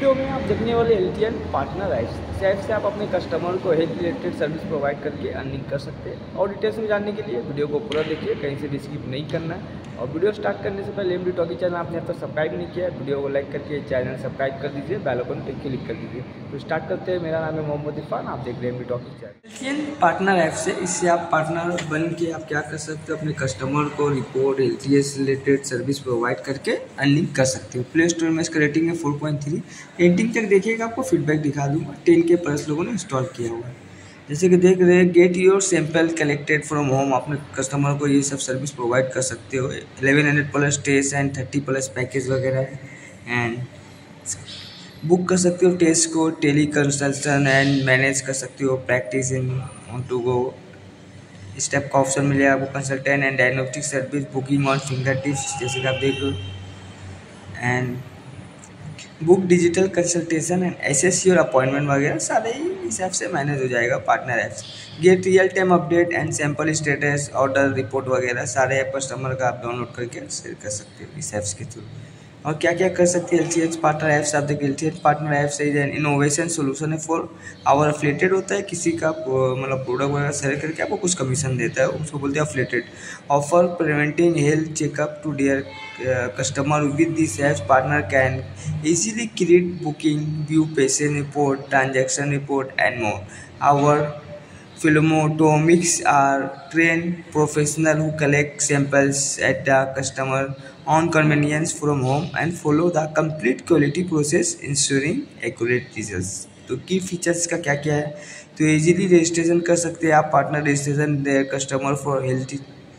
Video में आप देखने वाले एलटीएन पार्टनर ऐप से आप अपने कस्टमर को हेल्थ रिलेटेड सर्विस प्रोवाइड करके अर्निंग कर सकते हैं। और डिटेल्स में जानने के लिए वीडियो को पूरा देखिए, कहीं से भी स्किप नहीं करना है। और वीडियो स्टार्ट करने से पहले एमडी टॉकी चैनल आपने अब तक सब्सक्राइब नहीं किया है, वीडियो को लाइक करके चैनल सब्सक्राइब कर दीजिए, बेल आइकन पे क्लिक कर दीजिए। तो स्टार्ट करते हैं। मेरा नाम है मोहम्मद इरफान, आप देख रहे हैं MD talkie channel. LTN partner app से इससे आप पार्टनर बन के आप क्या कर सकते हो, अपने कस्टमर को report LTS related service provide करके अर्निंग कर सकते हो। प्ले स्टोर में इसका रेटिंग है 4.3। एंडिंग तक देखिएगा, आपको फीडबैक दिखा दूंगा। 10K प्लस लोगों ने इंस्टॉल किया हुआ है। जैसे कि देख रहे हैं, get your sample collected from home. अपने कस्टमर को ये सब सर्विस प्रोवाइड कर सकते हो। 1100 plus test and 30 plus package वगैरह है। एंड बुक कर सकते हो टेस्ट को, टेली कंसल्टेशन एंड मैनेज कर सकते हो practice in on to go. Step का ऑप्शन मिलेगा आपको, consultant and diagnostic service, booking on finger tips, जैसे कि आप देख लो। And book digital consultation and access your appointment वगैरह सारे ही इस ऐप से मैनेज हो जाएगा partner apps. Get real time update and sample status, order report वगैरह सारे ऐप कस्टमर का आप डाउनलोड करके शेयर कर सकते हो इस ऐप्स के थ्रू। और क्या क्या कर सकते हैं एलटीएच पार्टनर ऐप्स, आप देखिए LTH partner apps is an innovation solution है फॉर आवर अफिलिएटेड। होता है किसी का मतलब प्रोडक्ट वगैरह शेयर करके आपको कुछ कमीशन देता है, उसको बोलते हैं affiliated. Offer preventing health checkup to dear customer with this apps. Partner can easily create booking, view patient report, transaction report and more. Our phlebotomists are trained professionals who collect samples at the customer on convenience from home and follow the complete quality process ensuring accurate results. तो की features का क्या क्या है, तो easily registration कर सकते हैं आप partner registration customer for health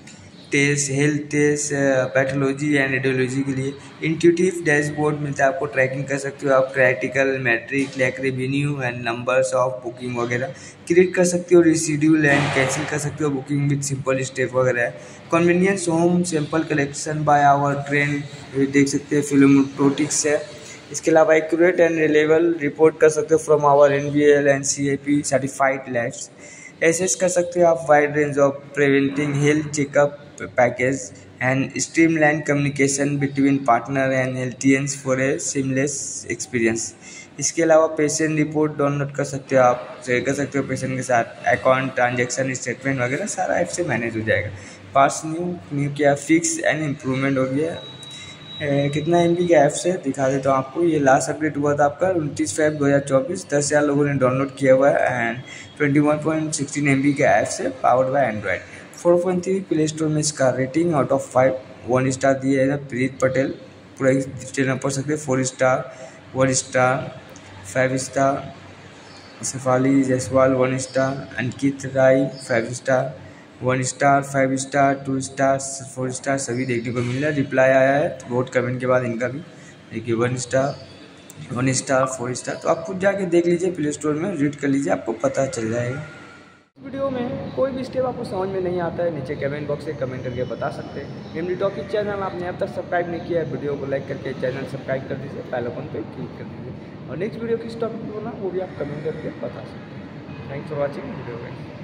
test, pathology and radiology के लिए। इंट्यूटिव डैशबोर्ड मिलता है आपको, ट्रैकिंग कर सकते हो आप critical metric like revenue and numbers of booking वगैरह क्रिएट कर सकते हो। रिशेड्यूल एंड कैंसिल कर सकते हो बुकिंग विद सिंपल स्टेप वगैरह। Convenience home sample collection by our train, देख सकते हैं फिल्मोटोटिक्स है। इसके अलावा एक्यूरेट एंड रिलेबल रिपोर्ट कर सकते हो from our NBL and CAP certified labs. Access कर सकते हो आप wide range of preventing health checkup package and streamline communication between partner and LTNs for a seamless experience. इसके अलावा पेशेंट रिपोर्ट डाउनलोड कर सकते हो आप, शेयर कर सकते हो पेशेंट के साथ। अकाउंट ट्रांजेक्शन स्टेटमेंट वगैरह सारा ऐप से मैनेज हो जाएगा। पास न्यू क्या फिक्स एंड इम्प्रूवमेंट हो गया। कितना MB का ऐप से दिखा देता हूँ आपको। ये लास्ट अपडेट हुआ था आपका 29 Feb 2024। 10,000 लोगों ने डाउनलोड किया हुआ है एंड 21.16 MB का ऐप से powered by Android. 4.3 Play Store में इसका रेटिंग आउट ऑफ 5 1 स्टार दिया है। प्रीत पटेल पूरा डिटेल पढ़ सकते हैं। 4 star 1 star 5 star. Shefali Jaiswal 1 star. Ankit Rai 5 star 1 star 5 star 2 star 4 star सभी देखने को मिल रहा है। रिप्लाई आया है वोट कमेंट के बाद इनका भी, देखिए 1 स्टार 1 स्टार 4 स्टार। तो आप खुद जाके देख लीजिए, प्ले स्टोर में रीड कर लीजिए, आपको पता चल जाएगा। वीडियो में कोई भी स्टेप आपको समझ में नहीं आता है, नीचे कमेंट बॉक्स से कमेंट करके बता सकते हैं। एमडी टॉकी चैनल आपने अब तक सब्सक्राइब नहीं किया है, वीडियो को लाइक करके चैनल सब्सक्राइब कर दीजिए, बेल आइकन पे क्लिक कर दीजिए। और नेक्स्ट वीडियो किस टॉपिक पे होना वो भी आप कमेंट करके बता सकते हैं। थैंक्स फॉर वॉचिंग वीडियो में।